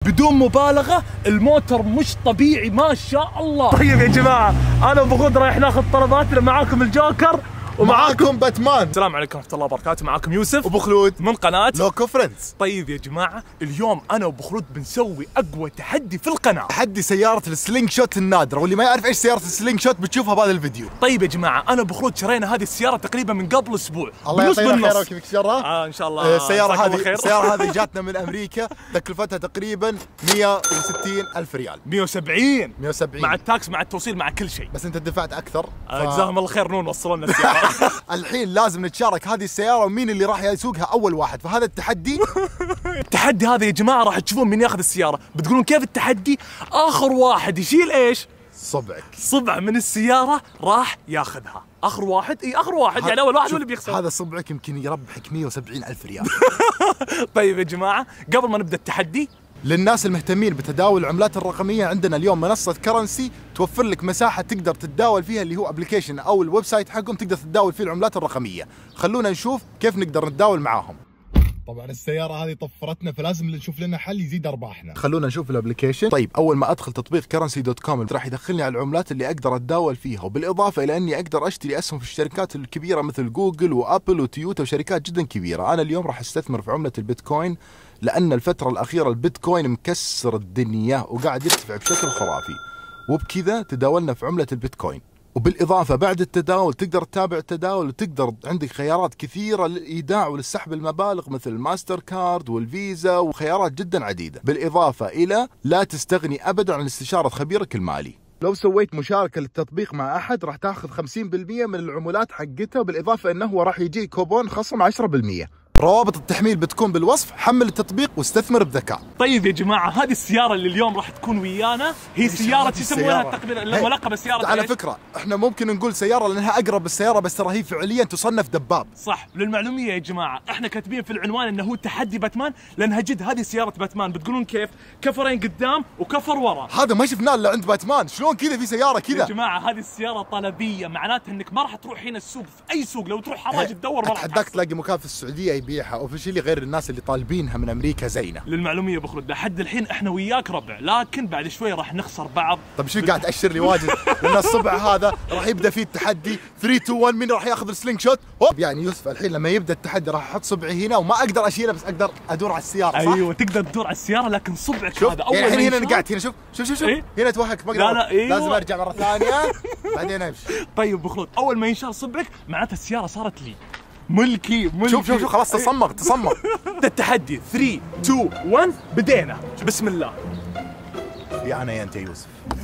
بدون مبالغه الموتور مش طبيعي ما شاء الله. طيب يا جماعه انا وبغود رايح ناخذ طلباتنا، معاكم الجوكر ومعاكم باتمان. السلام عليكم ورحمه الله وبركاته، معاكم يوسف وابو خلود من قناه لوكو فريندز. طيب يا جماعه اليوم انا وابو خلود بنسوي اقوى تحدي في القناه، تحدي سياره السلينج شوت النادره، واللي ما يعرف ايش سياره السلينج شوت بتشوفها بهذا الفيديو. طيب يا جماعه انا وابو خلود شرينا هذه السياره تقريبا من قبل اسبوع. الله يعطيك الخير ويكفيك شرها. ان شاء الله. السياره هذه جاتنا من امريكا، تكلفتها تقريبا 160 الف ريال. 170 مع التاكس مع التوصيل مع كل شيء. بس انت دفعت اكثر. جزاهم الله خير نون وصلوا لنا السياره. الحين لازم نتشارك هذه السياره ومين اللي راح يسوقها اول واحد، فهذا التحدي. التحدي هذا يا جماعه راح تشوفون مين ياخذ السياره. بتقولون كيف التحدي؟ اخر واحد يشيل ايش؟ صبع من السياره راح ياخذها. اخر واحد يعني اول واحد هو اللي بيخسر. هذا صبعك يمكن يربحك 170 الف ريال. طيب يا جماعه قبل ما نبدا التحدي، للناس المهتمين بتداول العملات الرقميه، عندنا اليوم منصه كرنسي توفر لك مساحه تقدر تتداول فيها، اللي هو ابلكيشن او الويب سايت حقهم تقدر تتداول فيه العملات الرقميه. خلونا نشوف كيف نقدر نتداول معاهم. طبعا السياره هذه طفرتنا، فلازم نشوف لنا حل يزيد ارباحنا. خلونا نشوف الابلكيشن. طيب اول ما ادخل تطبيق currency.com راح يدخلني على العملات اللي اقدر اتداول فيها، وبالاضافه الى اني اقدر اشتري اسهم في الشركات الكبيره مثل جوجل وابل وتويوتا وشركات جدا كبيره. انا اليوم راح استثمر في عمله البيتكوين، لان الفتره الاخيره البيتكوين مكسر الدنيا وقاعد يرتفع بشكل خرافي، وبكذا تداولنا في عمله البيتكوين. وبالإضافة بعد التداول تقدر تتابع التداول، وتقدر عندك خيارات كثيرة للإيداع وللسحب المبالغ مثل الماستر كارد والفيزا وخيارات جدا عديدة. بالإضافة إلى لا تستغني أبدا عن استشارة خبيرك المالي. لو سويت مشاركة للتطبيق مع أحد راح تاخذ 50% من العمولات حقتها، بالإضافة أنه راح يجي كوبون خصم 10%. روابط التحميل بتكون بالوصف، حمل التطبيق واستثمر بذكاء. طيب يا جماعه هذه السياره اللي اليوم راح تكون ويانا هي سياره شو يسمونها تقريبا ملقبه سياره. على فكره احنا ممكن نقول سياره لانها اقرب السياره، بس ترى هي فعليا تصنف دباب. صح. للمعلوميه يا جماعه احنا كاتبين في العنوان انه هو تحدي باتمان، لانها جد هذه سياره باتمان. بتقولون كيف؟ كفرين قدام وكفر ورا. هذا ما شفناه الا عند باتمان، شلون كذا في سياره كذا؟ يا جماعه هذه السياره طلبيه، معناته انك ما راح تروح هنا السوق، في اي سوق لو تروح حراج تدور ما راح اتحداك تلاقي مكان في السعوديه يبيعها اوفشلي غير الناس اللي طالبينها من امريكا زينا. للمعلوميه ابو خلود لحد الحين احنا وياك ربع، لكن بعد شوي راح نخسر بعض. طيب شو قاعد تاشر لي واجد؟ لان الصبع هذا راح يبدا فيه التحدي 3 2 1، مين راح ياخذ السلينج شوت؟ يعني يوسف الحين لما يبدا التحدي راح احط صبعي هنا وما اقدر اشيله، بس اقدر ادور على السياره صح؟ ايوه تقدر تدور على السياره، لكن صبعك هذا اول يعني الحين انا قاعد هنا شوف إيه؟ هنا توهقت ما لا أيوة. لازم ارجع مره ثانيه بعدين امشي. طيب ابو خلود اول ما ينشال صبعك معناته السياره صارت لي ملكي. شوف خلاص تصمغ. التحدي 3 2 1 بدينا. بسم الله. يا انا يا انت يا يوسف.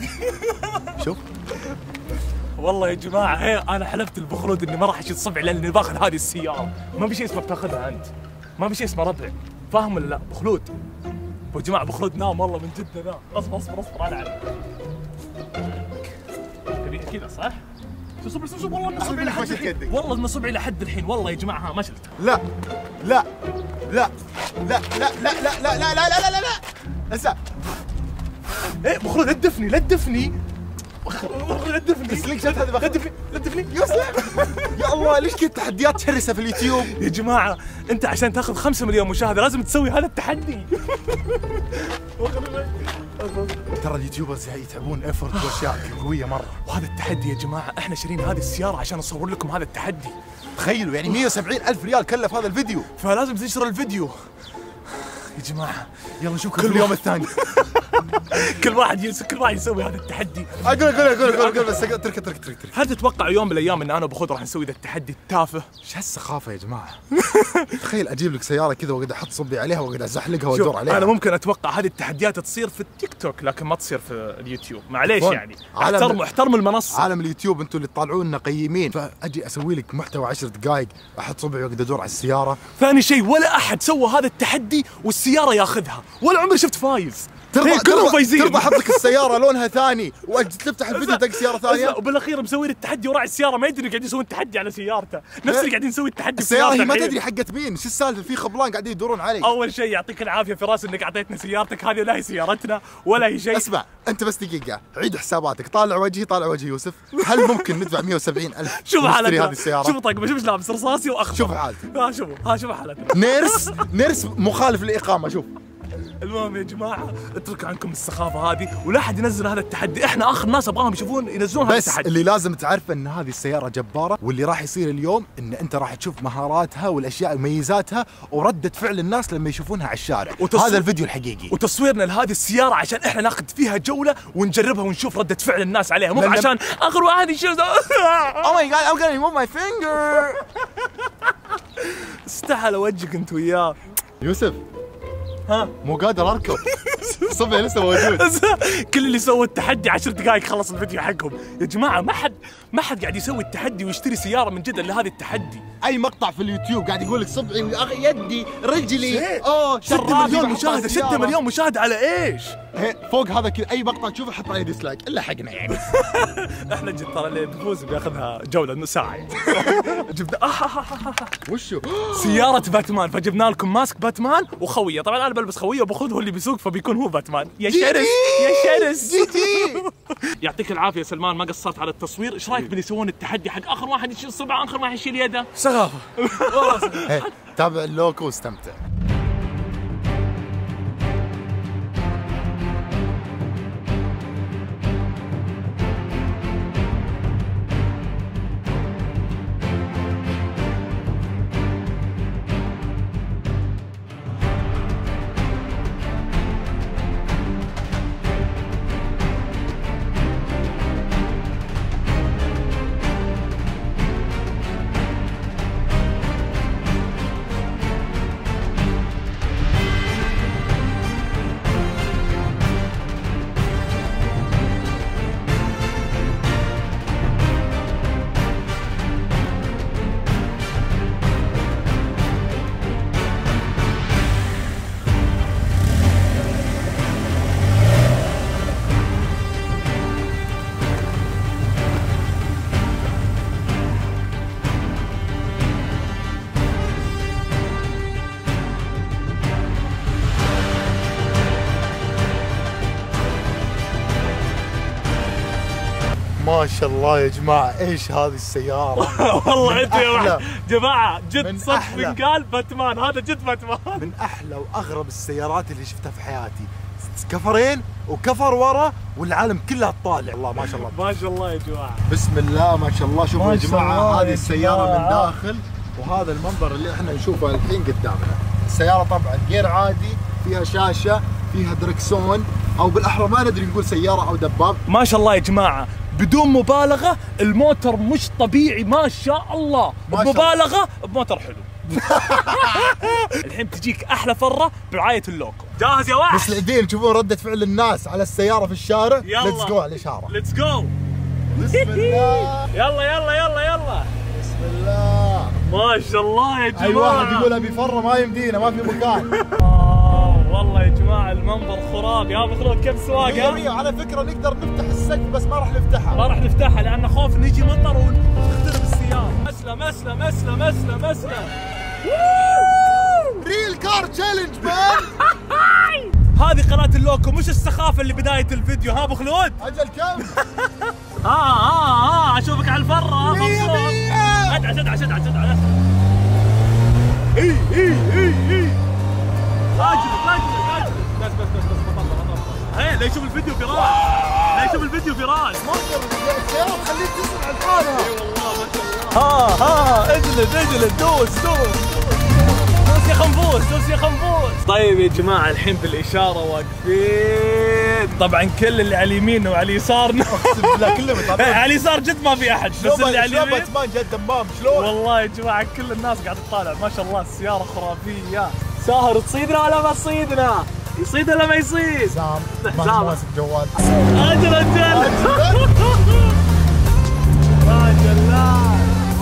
شوف والله يا جماعه انا حلفت لابو خلود اني ما راح اشيل صبعي لاني باخذ هذه السياره. ما في شيء اسمه بتاخذها انت، ما في شيء اسمه ربع، فاهم ولا لا ابو خلود؟ يا جماعه ابو خلود نام والله من جد نام. اصبر انا عليك. كذا صح؟ شوف والله ان صبعي لحد الحين، والله ان صبعي لحد الحين، والله يا جماعه ما شلته. لا اسا ايه ابو خلود لا تدفني لا تدفني السلينج شوت هذا لا تدفني يوسف. يا الله ليش كذا تحديات شرسه في اليوتيوب يا جماعه؟ انت عشان تاخذ 5 مليون مشاهده لازم تسوي هذا التحدي. ترى اليوتيوبرز يتعبون ايفورت واشياء قويه مره. وهذا التحدي يا جماعه احنا شارين هذه السياره عشان نصور لكم هذا التحدي. تخيلوا يعني 170 الف ريال كلف هذا الفيديو، فلازم تنشر الفيديو يا جماعه. يلا نشوفكم كل يوم الثاني. كل واحد يسوي هذا التحدي. اقول بس ترك. هل تتوقع يوم من الايام ان انا وابو خلود راح نسوي ذا التحدي التافه؟ ايش هالسخافه يا جماعه؟ تخيل اجيب لك سياره كذا واقعد احط صبي عليها واقعد ازحلقها وادور عليها. انا ممكن اتوقع هذه التحديات تصير في التيك توك لكن ما تصير في اليوتيوب، معليش يعني. احترموا المنصه. عالم اليوتيوب انتم اللي تطالعونا قيمين، فاجي اسوي لك محتوى 10 دقائق احط صبعي واقعد ادور على السياره. ثاني شيء ولا احد سوى هذا التحدي والسياره ياخذها، ولا عمري شفت فايز. كلهم فايزين. ترضى احط لك السياره لونها ثاني وتفتح الفيديو تلقى سياره ثانيه. وبالاخير مسوين التحدي وراعي السياره ما يدري قاعدين يسوون التحدي على سيارته، نفس اللي قاعدين نسوي التحدي السياره هي ما تدري حقت مين، شو السالفه؟ في خبلان قاعدين يدورون علي. اول شيء يعطيك العافيه فراس انك اعطيتنا سيارتك هذه، لا هي سيارتنا ولا هي شيء. اسمع انت بس دقيقه عيد حساباتك، طالع وجه يوسف. هل ممكن ندفع 170 الف شوف حالتنا هذه السياره؟ شوف طقمه، شوف لابس رصاصي واخضر. شوف حالتي. شوف حالتنا. نيرس مخالف للاقامه. شوف المهم يا جماعه اترك عنكم السخافه هذه ولا احد ينزل هذا التحدي، احنا اخر ناس ابغاهم يشوفون ينزلون هذا بس التحدي. اللي لازم تعرفه ان هذه السياره جباره، واللي راح يصير اليوم ان انت راح تشوف مهاراتها والاشياء وميزاتها ورده فعل الناس لما يشوفونها على الشارع. هذا الفيديو الحقيقي وتصويرنا لهذه السياره عشان احنا ناخذ فيها جوله ونجربها ونشوف رده فعل الناس عليها، مو عشان اخر واحد يشوف Oh my god I'm gonna remove my finger. استحل وجهك انت وياه. يوسف ها مو قادر اركب. صبعي لسه موجود. كل اللي سووا التحدي 10 دقائق خلص الفيديو حقهم. يا جماعه ما حد قاعد يسوي التحدي ويشتري سياره من جد لهذا التحدي. اي مقطع في اليوتيوب قاعد يقول لك صبعي يدي رجلي 6 مليون مشاهده. 6 مليون مشاهده على ايش؟ فوق هذا كذا اي مقطع تشوفه حط عليه ديسلايك الا حقنا يعني. احنا جد ترى اللي بيفوز بياخذها جوله نص ساعه يعني. جبنا وشو سياره باتمان، فجبنا لكم ماسك باتمان وخويه. طبعا انا بلبس خويه وباخذ هو اللي بيسوق فبيكون هو باتمان. يا شرس يا شرس. يعطيك العافيه سلمان، ما قصرت على التصوير. ايش رايك باللي يسوون التحدي حق اخر واحد يشيل صبعه اخر واحد يشيل يده؟ سخافه. والله تابع اللوكو واستمتع. ما شاء الله يا جماعة ايش هذه السيارة. والله انت يا جماعة جد صدق أحلى. من قال باتمان، هذا جد باتمان. من احلى واغرب السيارات اللي شفتها في حياتي. كفرين وكفر ورا والعالم كلها تطالع. الله ما شاء الله ما شاء الله يا جماعة. بسم الله ما شاء الله. شوفوا يا جماعة هذه يا السيارة جماعة. من داخل وهذا المنظر اللي احنا نشوفه الحين قدامنا. السيارة طبعا غير عادي، فيها شاشة، فيها دركسون، او بالاحرى ما ندري نقول سيارة او دباب. ما شاء الله يا جماعة بدون مبالغة الموتر مش طبيعي ما شاء الله. بمبالغة بموتر حلو. الحين تجيك احلى فرة برعاية اللوكو. جاهز يا وحش؟ بس العيدين تشوفون ردة فعل الناس على السيارة في الشارع. يلا. ليتس جو على الإشارة. ليتس جو. بسم الله. يلا يلا يلا يلا. بسم الله. ما شاء الله يا جماعة. أي واحد يقول أبي فرة ما يمدينا ما في مكان. والله يا جماعة المنظر خرافي. ها مخلوق كم سواق؟ مية على فكرة نقدر نفتح السقف بس ما راح نفتحها. ما راح نفتحها لأن خوف نجي مطر ونخترب السيارة. مسلم مسلم مسلم مسلم مسلم. ريل كار تشالنج مان. هذه قناة اللوكو مش السخافة اللي بداية الفيديو. ها ابو خلود؟ أجل كم؟ اشوفك على الفرة. مية مية. ادعس اي راجل بس لا يشوف الفيديو فيرال. لا يشوف الفيديو فيرال. السيارة تخليك تسمع الحالة. اي والله ما شاء الله. اجلد دوس يا خنفوس. طيب يا جماعة الحين بالإشارة واقفين. طبعا كل اللي على اليمين وعلى اليسارنا اقسم بالله كلهم يطالعون. على اليسار جد ما في أحد بس اللي على اليمين. باتمان جد دمام شلون؟ والله يا جماعة كل الناس قاعدة تطالع. ما شاء الله السيارة خرافية. ساهر تصيدنا ولا ما تصيدنا؟ يصيد ولا ما يصيد؟ سام سام. ماسك جوال. أجل ما شاء الله.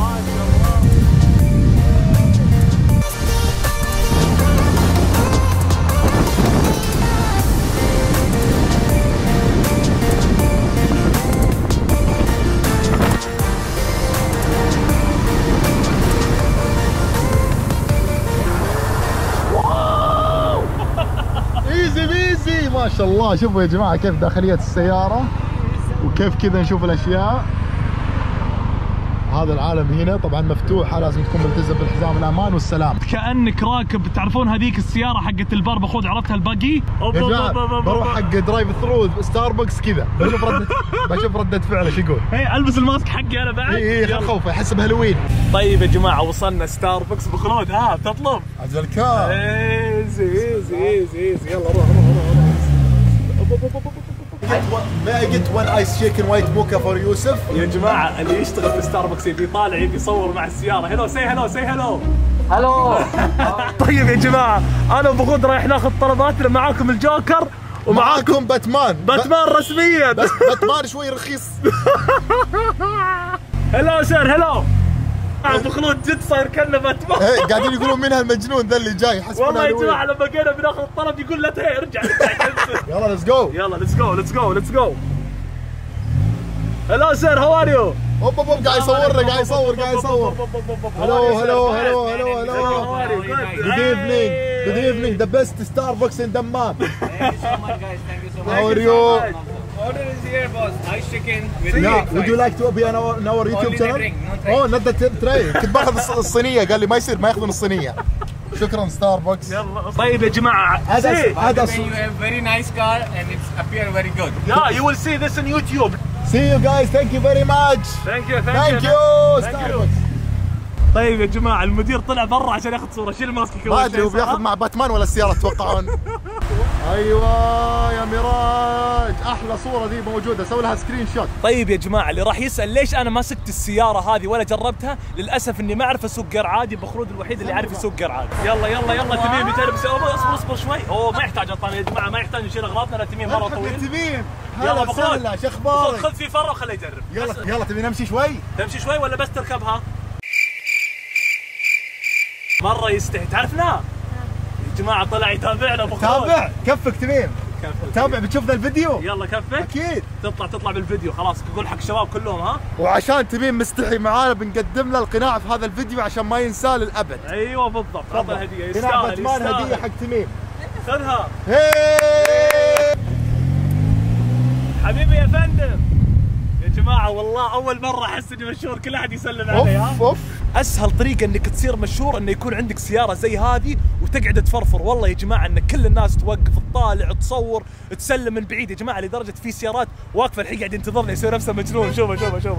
ايزي بيزي ما شاء الله. شوفوا يا جماعة كيف داخلية السيارة وكيف كذا نشوف الأشياء. هذا العالم هنا طبعا مفتوح، لازم تكون ملتزم بالحزام الامان والسلام. كانك راكب، تعرفون هذيك السياره حقت البار بخود، عرفتها الباقي؟ يا جماعه بروح حق درايف ثرو ستاربكس كذا، بشوف ردة فعله شو يقول. اي البس الماسك حقي انا بعد. اي خوفه يحس بهالوين. طيب يا جماعه وصلنا ستاربكس بخلود. ها تطلب؟ عجل كار. ايزي ايزي ايزي ايزي. يلا روح. May I get one ice shaken white mocha for يوسف؟ يا جماعه اللي يشتغل في ستاربكس يبي يطالع، يبي يصور مع السياره. هلو سي هلو سي هلو. هلو. طيب يا جماعه انا وبخود رايح ناخذ طلباتنا، معاكم الجوكر ومعاكم باتمان. باتمان رسميا. بس باتمان شوي رخيص. هلو سير هلو. ابو خلود جد صاير كانه باتمان. قاعدين يقولون مين هالمجنون ذا اللي جاي، حسبنا والله يا جماعه لما جينا بناخذ الطلب يقول لا ارجع. يلا ليتس جو. يلا ليتس جو. هلو سير هاو ار يو. هوب قاعد يصورنا قاعد يصور. هلو. Good evening. The best Starbucks in Dammam. Thank you so much, guys. Thank you so much. How are you? Order is here, boss. Ice chicken with Yeah. Would you like to be on our YouTube channel? Oh, not the tray. كنت باخذ الصينية، قال لي ما يصير ما ياخذون الصينية. شكرا ستاربكس. يلا طيب يا جماعه هذا You have very nice car and it's appear very good. Yeah, you will see this on YouTube. See you guys. Thank you very much. Thank you. ستاربكس. طيب يا جماعه المدير طلع برا عشان ياخذ صوره. شيل ماسكك. ما ادري هو بياخذ مع باتمان ولا السيارة تتوقعون؟ ايوه يا ميراج، احلى صورة ذي موجودة، سوي لها سكرين شوت. طيب يا جماعه اللي راح يسال ليش انا ما سكت السياره هذه ولا جربتها، للاسف اني ما اعرف اسوق جير عادي. بخلود الوحيد اللي يعرف يسوق جير عادي. يلا تميم يجرب. اصبر شوي. ما يحتاج اطلع يا جماعه، ما يحتاج نشيل اغراضنا. لا تميم مره طويل. تميم يلا بخلود شو اخبارك؟ خذ في فره وخليه يجرب. يلا تبي نمشي شوي؟ تمشي شوي ولا بس تركبها؟ مرة يستحي. تعرفنا؟ يا جماعة طلع يتابعنا ابو خلود. تابع كفك تميم. تابع بتشوف ذا الفيديو؟ يلا كفك. اكيد تطلع بالفيديو خلاص. قول حق الشباب كلهم. ها؟ وعشان تميم مستحي معانا بنقدم له القناع في هذا الفيديو عشان ما ينساه للابد. ايوه بالضبط. هذا الهدية قناع باتمان هدية حق تميم. خذها. حبيبي يا فندم. يا جماعة والله أول مرة أحس إني مشهور، كل أحد يسلم علي. اوف. أسهل طريقة إنك تصير مشهور إنه يكون عندك سيارة زي هذه وتقعد تفرفر. والله يا جماعة إن كل الناس توقف تطالع تصور تسلم من بعيد يا جماعة، لدرجة في سيارات واقفة الحين قاعد ينتظرنا يسوي نفسه مجنون. شوفه.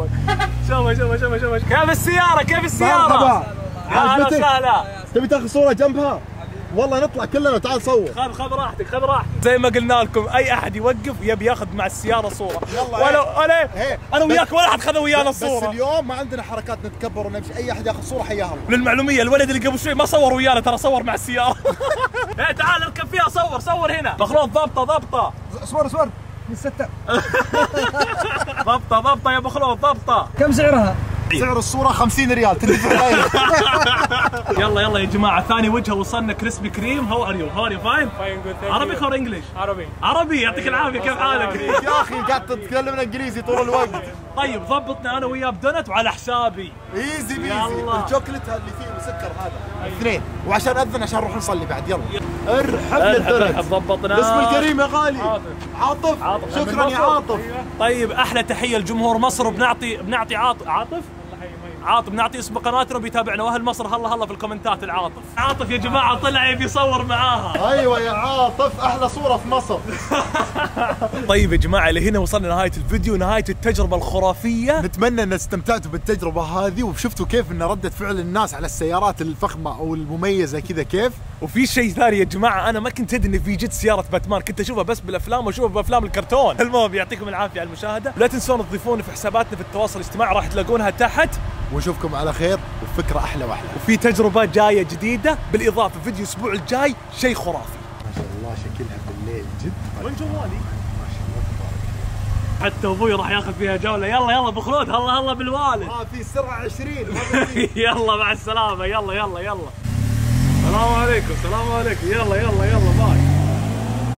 كيف السيارة؟ مرحبا. يا هلا وسهلا. تبي تاخذ صورة جنبها؟ والله نطلع كلنا تعال صور. خذ راحتك. زي ما قلنا لكم اي احد يوقف يبي ياخذ مع السياره صوره. ولو انا وياك ولا احد خذ ويانا الصوره. بس اليوم ما عندنا حركات نتكبر ونمشي، اي احد ياخذ صوره حياه الله. للمعلوميه الولد اللي قبل شوي ما صور ويانا، ترى صور مع السياره. تعال اركب فيها صور هنا. بخلود ضبطه. صور من 6. ضبطه يا بخلود ضبطه. كم سعرها؟ سعر الصورة 50 ريال تدفع غيره. يلا يا جماعة ثاني وجهة وصلنا كريسبي كريم. هاو ار يو فاين؟ عربي اور انجلش؟ عربي يعطيك العافية. كيف حالك؟ يا اخي قاعد تتكلمنا انجليزي طول الوقت. طيب ضبطنا انا وياه بدونت وعلى حسابي. ايزي بيزي. الشوكليت اللي فيه مسكر هذا 2، وعشان اذن عشان نروح نصلي بعد. يلا ارحب ضبطنا. باسم الكريم يا غالي. عاطف. شكرا يا عاطف. طيب احلى تحية لجمهور مصر. بنعطي عاطف بنعطي اسم قناتنا وبيتابعنا، واهل مصر هلا في الكومنتات. عاطف يا جماعه طلع يبي يصور معاها. ايوه يا عاطف احلى صوره في مصر. طيب يا جماعه لهنا وصلنا نهايه الفيديو، نهايه التجربه الخرافيه. نتمنى ان استمتعتوا بالتجربه هذه وشفتوا كيف ان رده فعل الناس على السيارات الفخمه او المميزه كذا كيف. وفي شيء ثاني يا جماعه، انا ما كنت ادري ان في جد سياره باتمان، كنت اشوفها بس بالافلام واشوفها بافلام الكرتون. المهم يعطيكم العافيه على المشاهده، لا تنسون تضيفونا في حساباتنا في التواصل الاجتماعي راح تلاقونها تحت. ونشوفكم على خير وفكره احلى واحلى. وفي تجربه جايه جديده بالاضافه فيديو الاسبوع الجاي شيء خرافي. ما شاء الله شكلها بالليل جد. وين جوالي؟ ما شاء الله حتى ابوي راح ياخذ فيها جوله. يلا بخلود هلا بالوالد. في سرعه 20. يلا مع السلامه. يلا السلام عليكم. يلا باي.